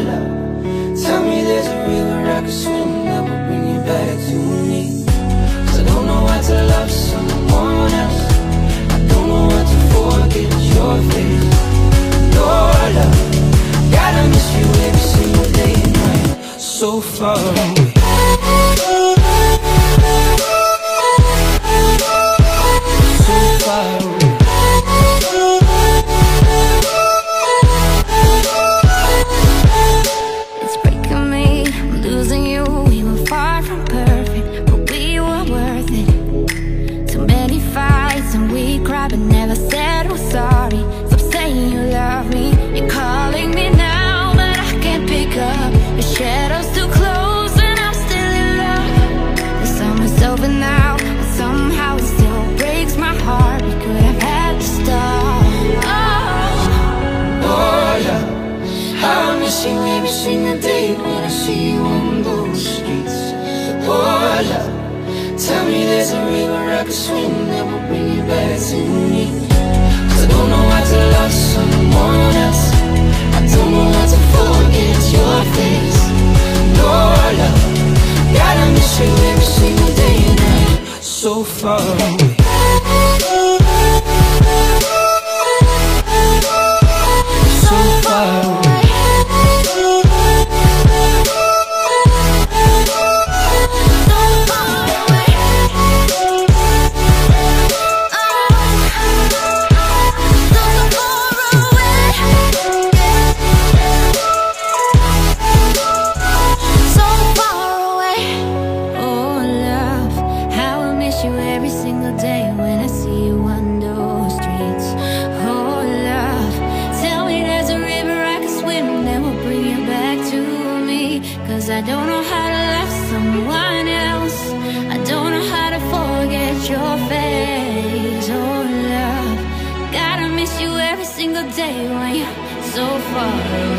love, tell me there's a river I could swim that will bring you back to me. 'Cause I don't know how to love someone else, I don't know how to forget your face. Your love, gotta miss you every single day and night, so far away. So far away. It's breaking me, I'm losing you. We were far from perfect, but we were worth it. Too many fights and we cried, but never said we're sorry. Stop saying you love me, you're calling me now, but I can't pick up. The shadow's too close and I'm still in love. The summer's over now, but somehow it still breaks my heart. We could have had to stop. Oh, love, how I miss you every single day when I see you on those streets. Oh, love, tell me there's a river I could swim that will bring you back to me. 'Cause I don't know how to love someone else, I don't know how to forget your face. Your love, gotta miss you every single day and night, so far away. So far away. I don't know how to love someone else, I don't know how to forget your face. Oh love, gotta miss you every single day when you're so far away.